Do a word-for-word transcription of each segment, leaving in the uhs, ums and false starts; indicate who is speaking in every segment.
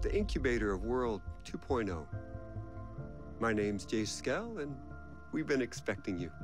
Speaker 1: the incubator of World two point oh. My name's Jay Skell, and we've been expecting you.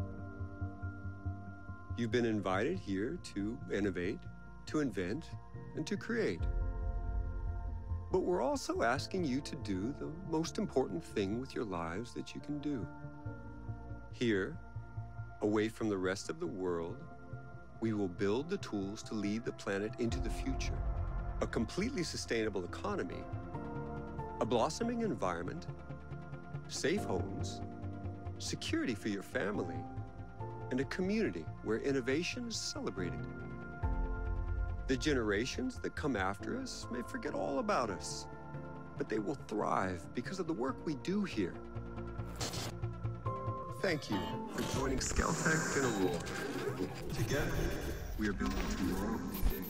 Speaker 1: You've been invited here to innovate, to invent, and to create. But we're also asking you to do the most important thing with your lives that you can do. Here, away from the rest of the world, we will build the tools to lead the planet into the future. A completely sustainable economy, a blossoming environment, safe homes, security for your family, and a community where innovation is celebrated. The generations that come after us may forget all about us, but they will thrive because of the work we do here. Thank you for joining Skeltech and Aurora. Together, we are building tomorrow.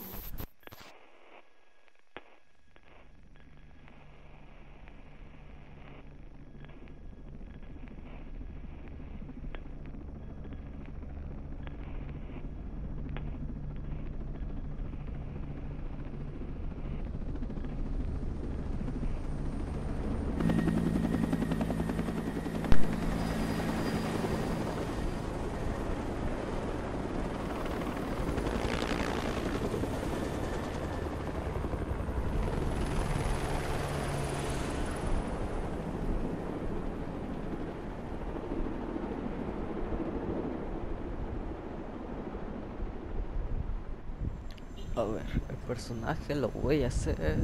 Speaker 2: A ver, el personaje lo voy a hacer.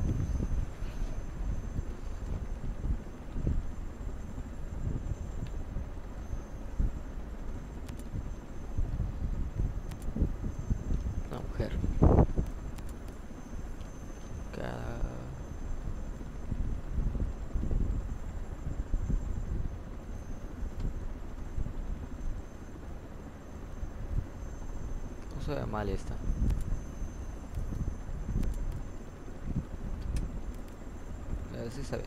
Speaker 2: Una mujer. Cada... No se ve mal esta. A ver si está bien.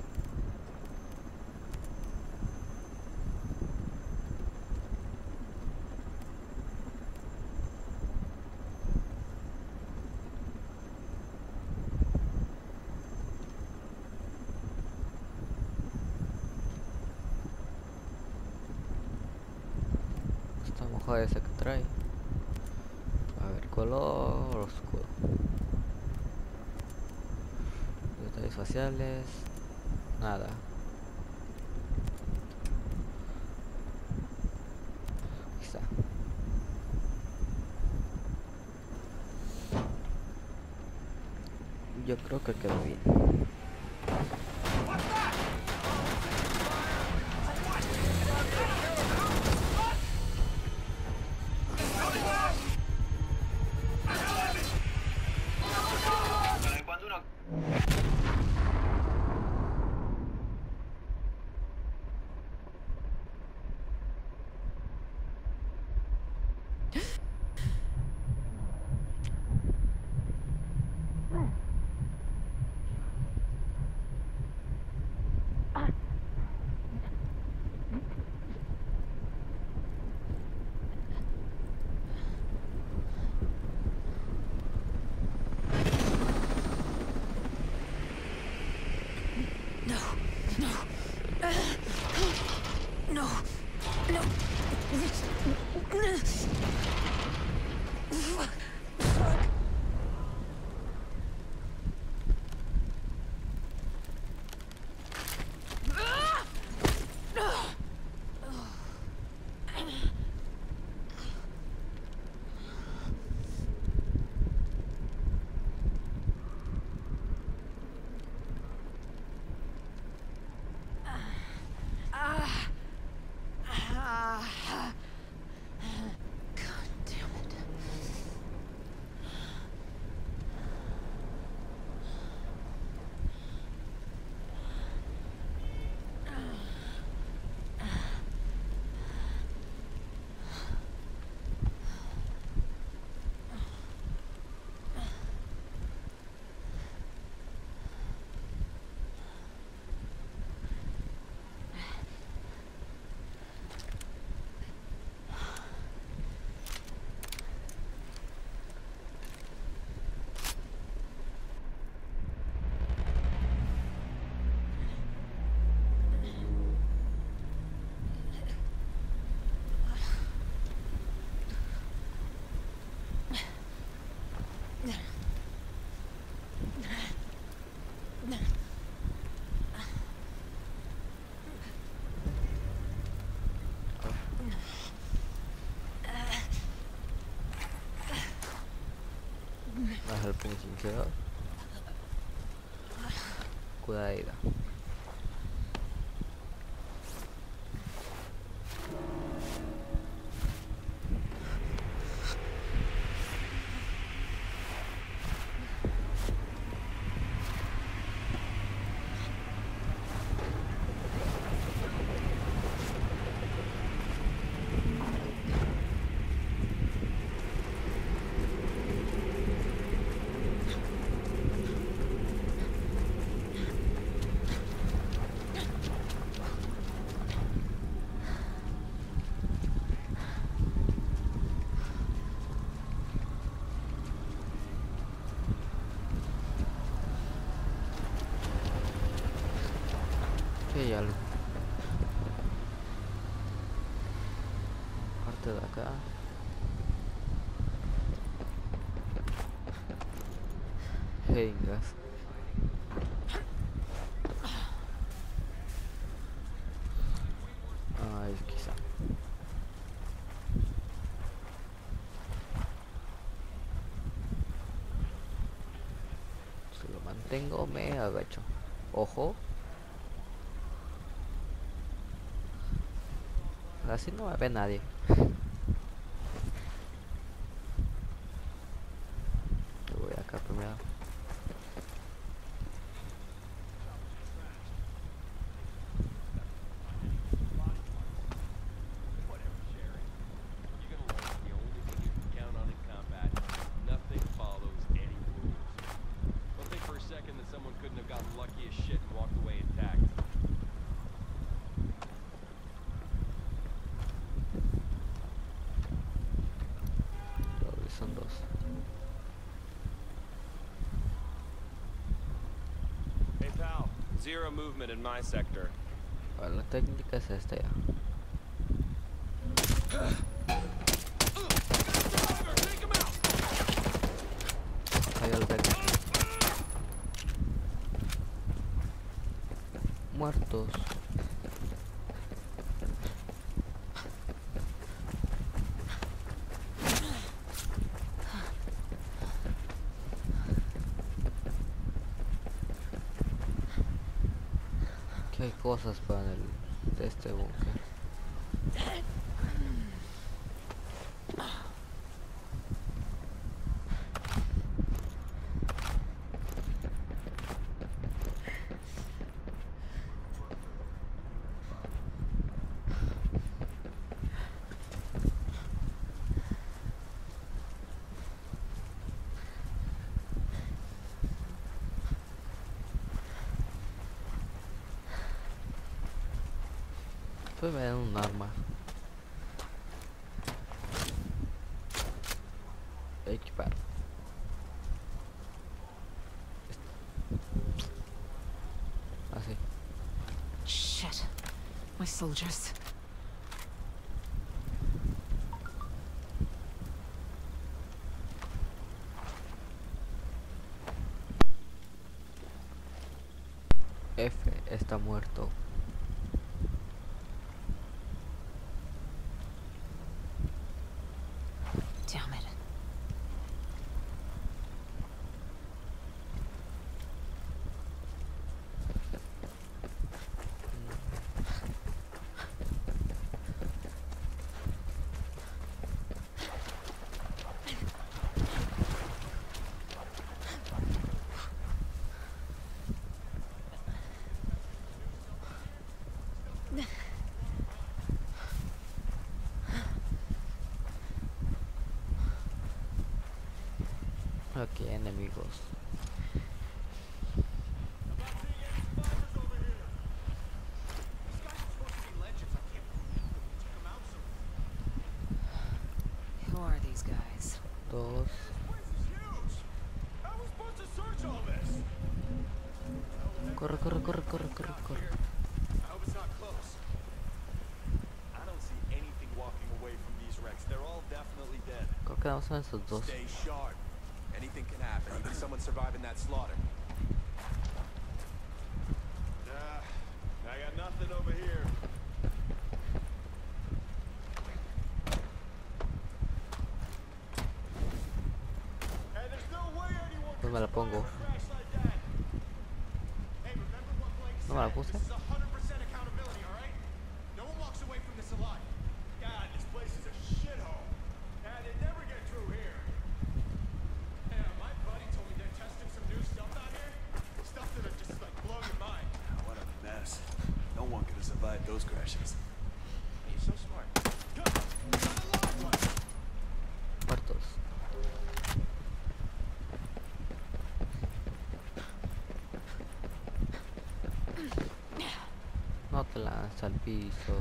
Speaker 2: Esta mojada esa que trae. A ver, color oscuro. Detalles faciales. Nada. Aquí está. Yo creo que quedó bien. finishing kill. Cuidado. Ok, ya lo. Parte de acá. Jeringas. Ay, quizá. Si lo mantengo me agacho. Ojo. Así no me ve nadie. Yo voy acá primero. Son dos.
Speaker 3: Hey pal, zero movement in my sector.
Speaker 2: Bueno, la técnica es esta ya. Cayó el técnico. Muertos. Que hay cosas para el de este búnker. Pues me dan un arma. Equipar. Así.
Speaker 4: Shit. My soldiers.
Speaker 2: F está muerto.
Speaker 4: Damn it.
Speaker 2: Aquí enemigos.
Speaker 4: Who are these guys?
Speaker 2: Dos. Corre, corre, corre, corre, corre, corre. Creo que vamos a esos dos.
Speaker 3: Stay sharp. Anything can happen, even someone surviving that slaughter. Nah, I got nothing over here. Hey, there's no way anyone
Speaker 2: me la puse.
Speaker 3: This is one hundred percent accountability, all right? No one walks away from this alive. God, this place is a shithole. And they never get through here. Yeah, my buddy told me they're testing some new stuff out here. Stuff that'll just like blow your mind.
Speaker 5: What a mess. No one could have survived those crashes.
Speaker 3: He's so smart.
Speaker 2: Muertos. No te lanzas al piso.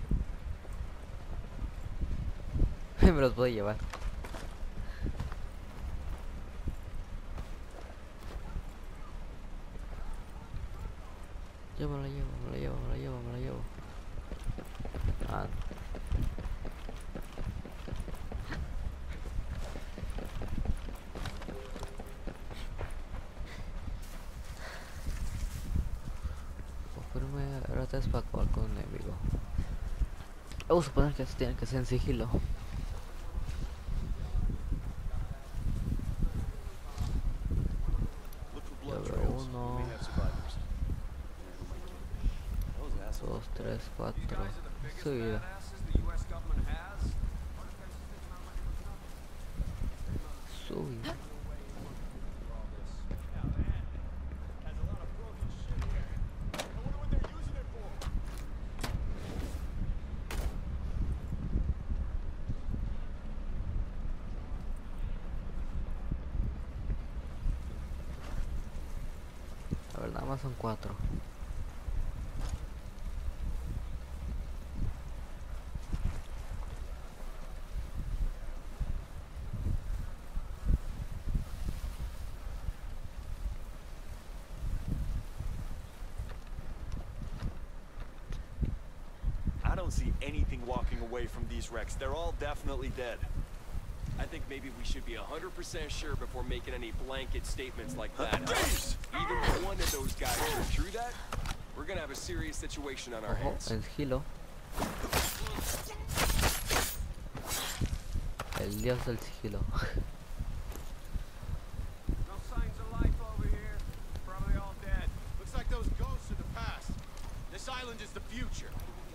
Speaker 2: Me los voy a llevar. Yo me la llevo, me la llevo, me la llevo, me la llevo. Ah. Ahora te para acabar con un enemigo. Vamos a suponer que esto tiene que ser en sigilo. Ya veo uno, dos, tres, cuatro. Subida. Subida. A ver, nada más son cuatro.
Speaker 5: I don't see anything walking away from these wrecks. They're all definitely dead.
Speaker 3: I think maybe we should be one hundred percent sure before making any blanket statements like that. Even if one of those guys goes through that, we're gonna have a serious situation on our
Speaker 2: Ojo,
Speaker 3: hands.
Speaker 2: en sigilo. El dios del sigilo.
Speaker 3: No signs of life over here. Probably all dead. Looks like those ghosts are the past. This island is the future.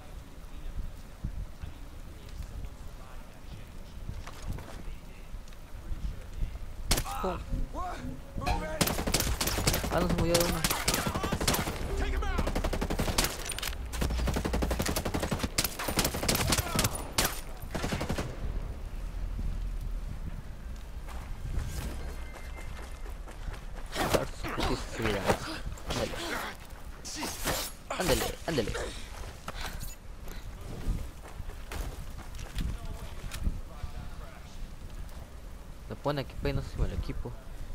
Speaker 2: Oh.
Speaker 3: What? Move it!
Speaker 2: Ah, no se murió de uno.
Speaker 3: Take him out!
Speaker 2: Sí, sí, sí, ándale. Ándale, ándale. Me pone equipo y no sé si me lo equipo.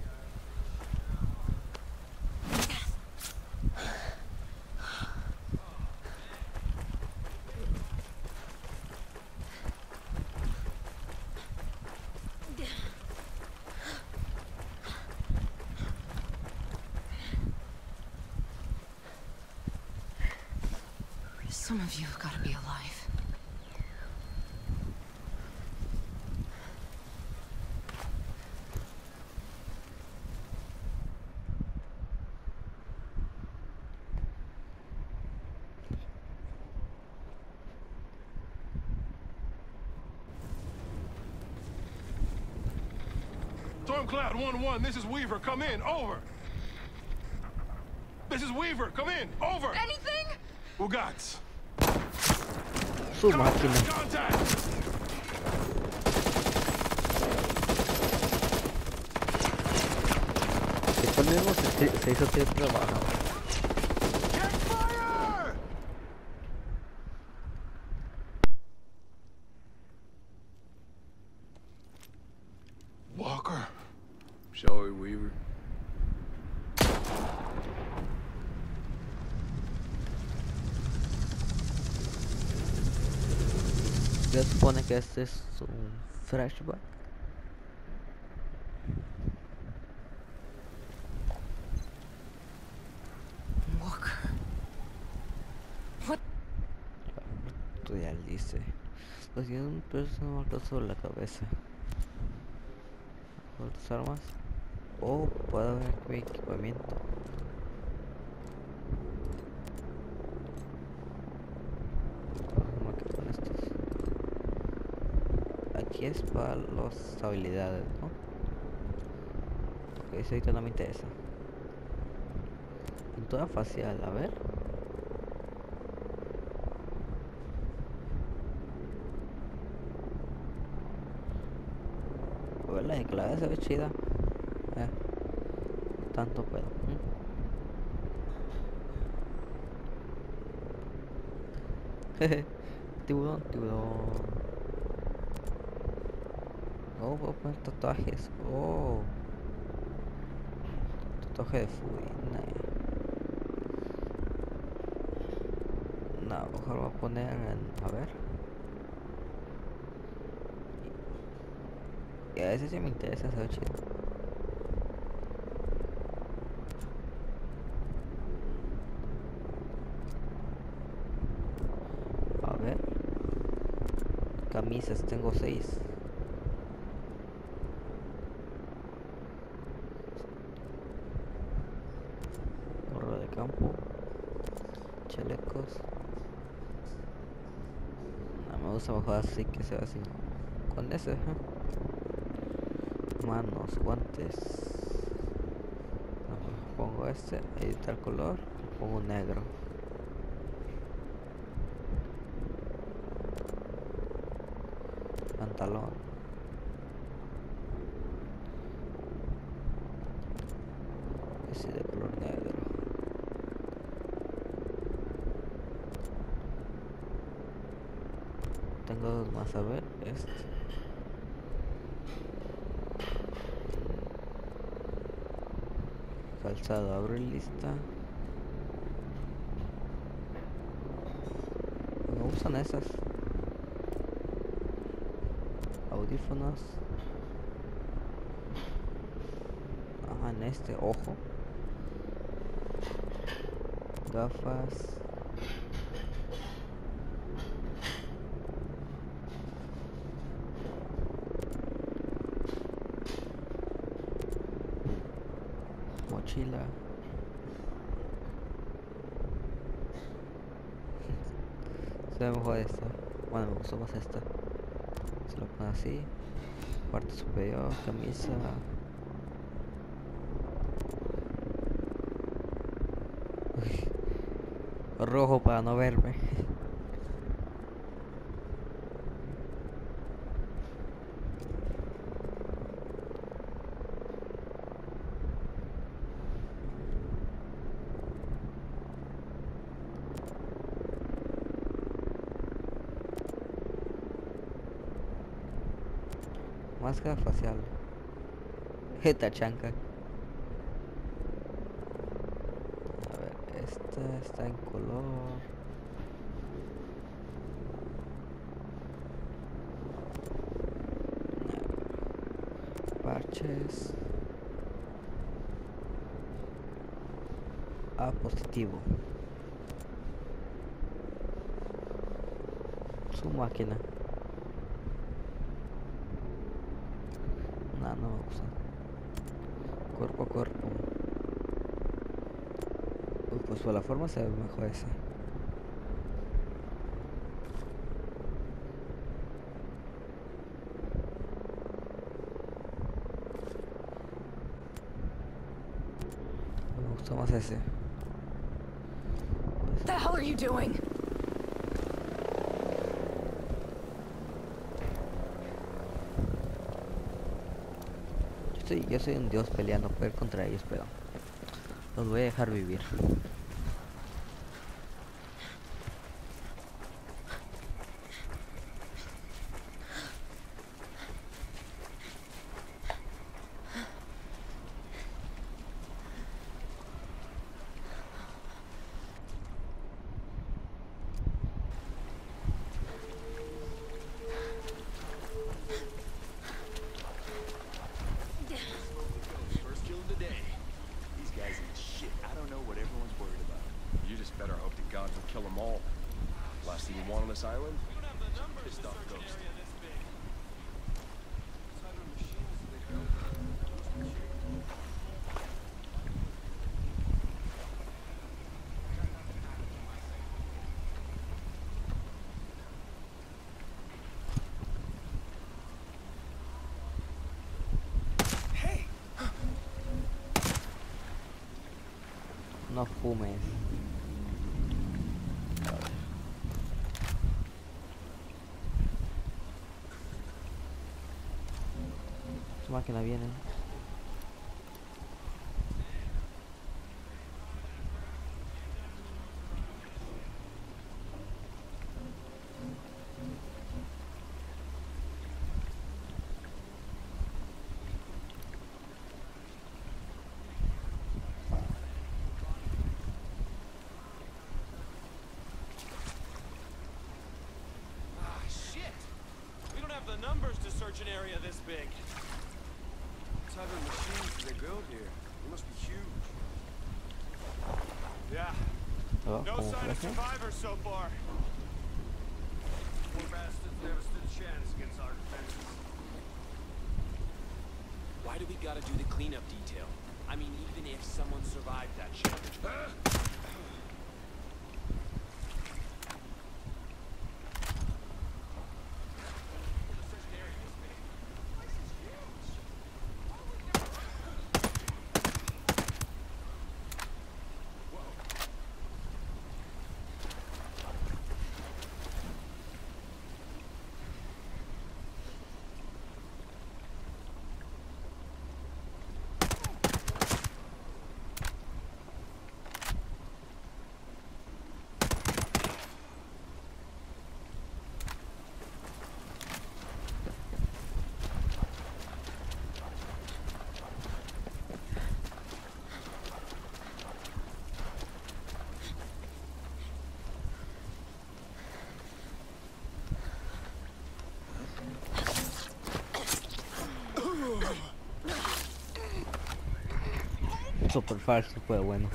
Speaker 4: Some of you have got to be alive.
Speaker 6: Stormcloud one one, this is Weaver. Come in. Over. This is Weaver. Come in. Over.
Speaker 4: Anything?
Speaker 6: Ugats.
Speaker 2: Su máquina.
Speaker 6: Contact.
Speaker 2: Si ponemos se, se hizo tres trabajo.
Speaker 6: Check fire! Walker.
Speaker 5: Sorry, Weaver.
Speaker 2: Ya supone que este es un flashback.
Speaker 4: Walker. What?
Speaker 2: Esto ya dice. Pues tiene un personaje marcado sobre la cabeza. Otras armas. O puede haber aquí equipamiento. estrategias para las habilidades, ¿no? Ok, eso ahorita no me interesa. Pintura facial, a ver. A ver, la de clave se ve chida. Eh, tanto pedo. Jeje. Tiburón, tiburón. Oh, puedo poner tatuajes. Oh. Tatuaje de Fury. Nah. No, mejor voy a poner en... A ver. Y a ese sí me interesa, se ve chido. A ver. Camisas, tengo seis. Gorro de campo. Chalecos. No me gusta mejor así, que sea así. Con ese, ¿eh? Manos, guantes. No, pongo este, editar color. Pongo negro. Pantalón. Ese de color negro. Tengo dos más, a ver, este. Calzado, abro lista. Me gustan esas. Audífonos. Ajá, en este, ojo. Gafas. Mochila. Se ve mejor esta. Bueno, me gustó más esta. Se lo pone así. Parte superior, camisa. Rojo para no verme. Máscara facial. Jeta chanca. A ver, esta está en color. Parches. A positivo. Su máquina. No, no me gusta. Cuerpo a cuerpo. Uy, pues por la forma se ve mejor ese. Me gusta más ese.
Speaker 4: What the hell are you doing?
Speaker 2: Yo soy, yo soy un dios peleando poder contra ellos, pero los voy a dejar vivir.
Speaker 5: First kill of the day. These guys ain't shit. I don't know what everyone's worried about.
Speaker 6: You just better hope the gods will kill them all. Last thing you want on this island?
Speaker 5: Pissed off ghost.
Speaker 2: No fumes. A ver. Su máquina viene.
Speaker 5: Ah, shit! We don't have the numbers to search an area this big.
Speaker 6: What type of machines do they build here? They must be huge.
Speaker 5: Yeah.
Speaker 2: Oh,
Speaker 5: No
Speaker 2: como
Speaker 5: sign of
Speaker 2: flecha.
Speaker 5: survivors so far.
Speaker 6: Poor bastards never stood a chance against our defenses.
Speaker 7: Why do we gotta do the cleanup detail? I mean, even if someone survived that shit.
Speaker 2: Super falso, fue bueno.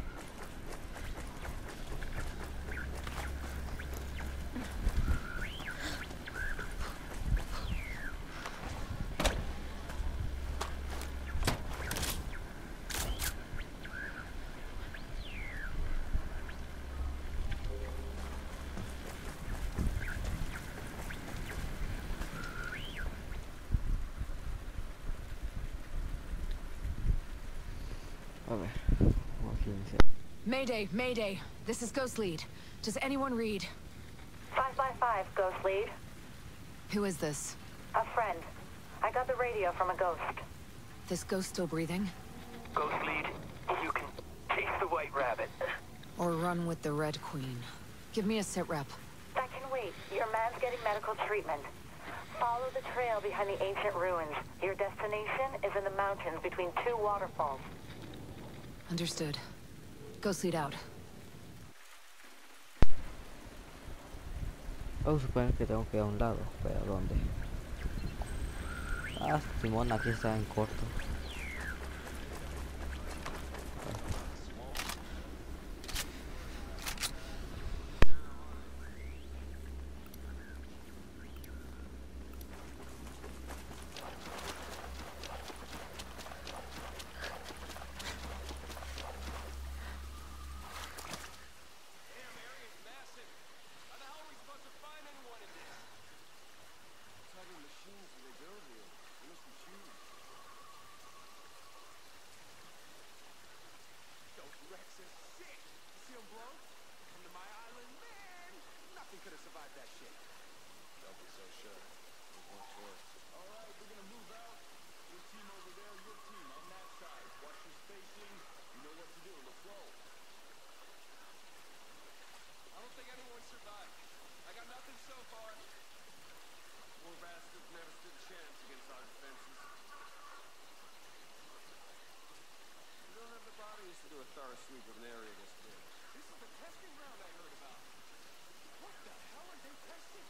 Speaker 2: A ver, vamos a iniciar.
Speaker 4: Mayday, Mayday. This is Ghost Lead. Does anyone read?
Speaker 8: Five by five, Ghost Lead.
Speaker 4: Who is this?
Speaker 8: A friend. I got the radio from a ghost.
Speaker 4: This ghost still breathing?
Speaker 9: Ghost Lead, you can chase the White Rabbit.
Speaker 4: Or run with the Red Queen? Give me a sit rep.
Speaker 8: That can wait. Your man's getting medical treatment. Follow the trail behind the ancient ruins. Your destination is in the mountains between two waterfalls.
Speaker 4: Understood. Ghost Lead out.
Speaker 2: Vamos a suponer que tengo que ir a un lado, pero ¿a dónde? Ah, Simón, aquí está en corto.
Speaker 6: Sweep of an area this big. This is the testing ground I heard about. What the hell are they testing?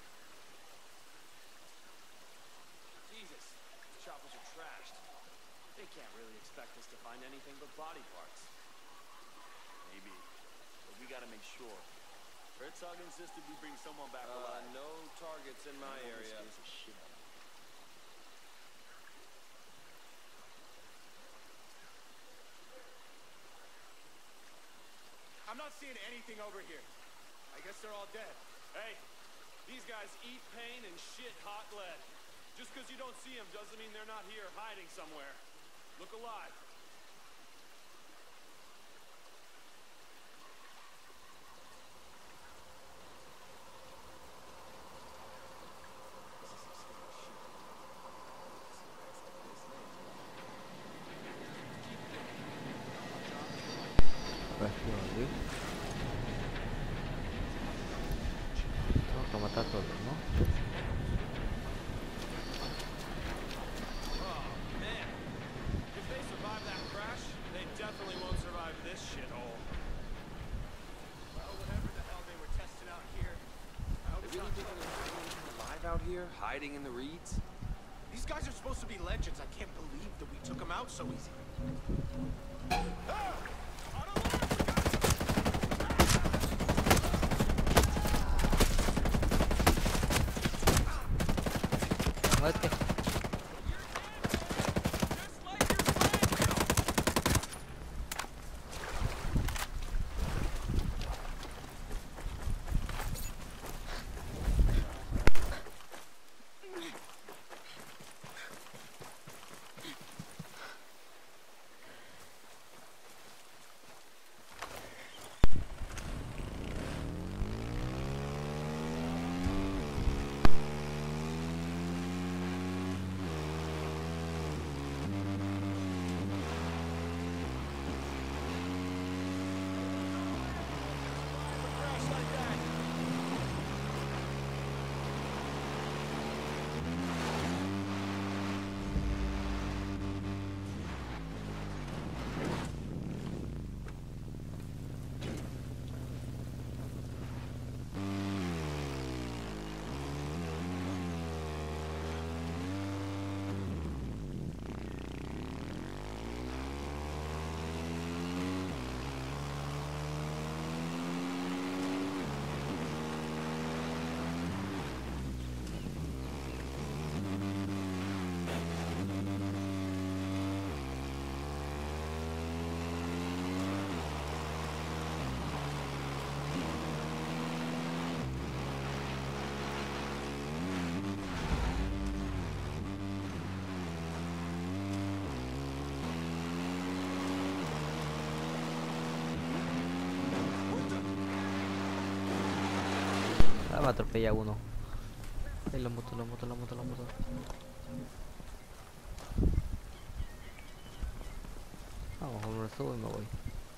Speaker 7: Jesus, these choppers are trashed. They can't really expect us to find anything but body parts.
Speaker 5: Maybe. But we gotta make sure. Herzog insisted we bring someone back
Speaker 6: Uh,
Speaker 5: alive.
Speaker 6: no targets in my area.
Speaker 5: This is shit.
Speaker 3: I'm not seeing anything over here. I guess they're all dead.
Speaker 5: Hey, these guys eat pain and shit hot lead. Just because you don't see them doesn't mean they're not here hiding somewhere. Look alive.
Speaker 2: matar a todos, ¿no?
Speaker 5: Oh, man. If they survive that crash, they definitely won't survive this shithole.
Speaker 3: Well, whatever the hell they were testing out here, I hope
Speaker 7: They
Speaker 3: it's
Speaker 7: really
Speaker 3: not
Speaker 7: think
Speaker 3: trouble.
Speaker 7: there's anything alive out here, hiding in the reeds?
Speaker 3: These guys are supposed to be legends. I can't believe that we took them out so easy.
Speaker 2: Muerte. Ah, me atropella uno. Ay, la moto, la moto, la moto, la moto. Vamos, me subo y me voy.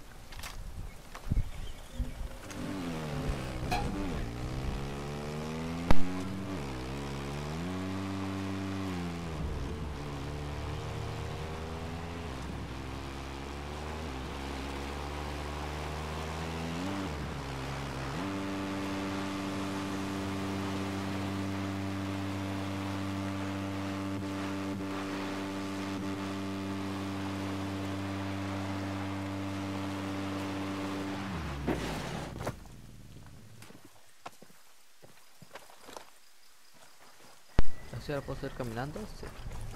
Speaker 2: ¿Así ahora puedo ir caminando? Sí.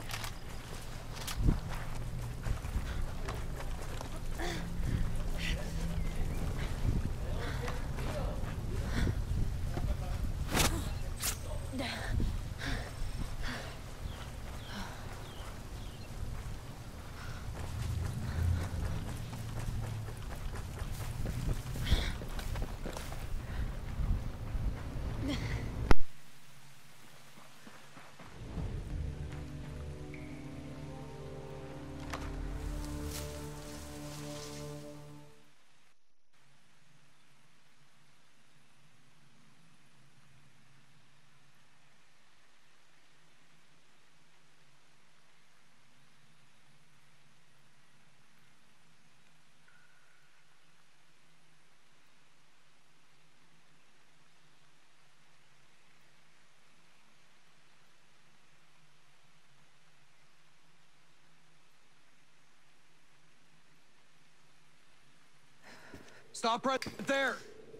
Speaker 3: Stop right there!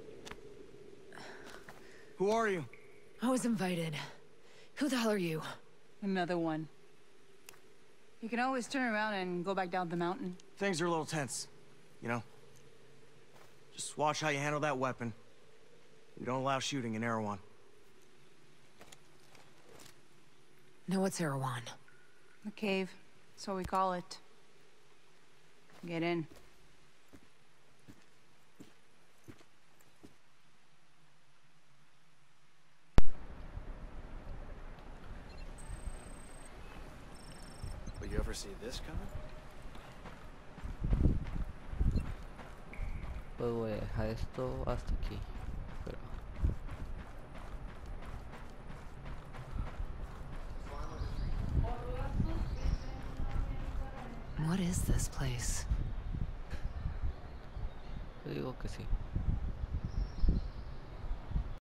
Speaker 3: Who are you?
Speaker 4: I was invited. Who the hell are you?
Speaker 10: Another one. You can always turn around and go back down the mountain.
Speaker 3: Things are a little tense, you know? Just watch how you handle that weapon. We don't allow shooting in Erewhon.
Speaker 4: Now what's Erewhon?
Speaker 10: The cave. That's what we call it. Get in.
Speaker 7: Will you ever see this coming?
Speaker 2: Pues voy a dejar esto hasta aquí. Pero...
Speaker 4: What is this place?
Speaker 2: Yo digo que sí.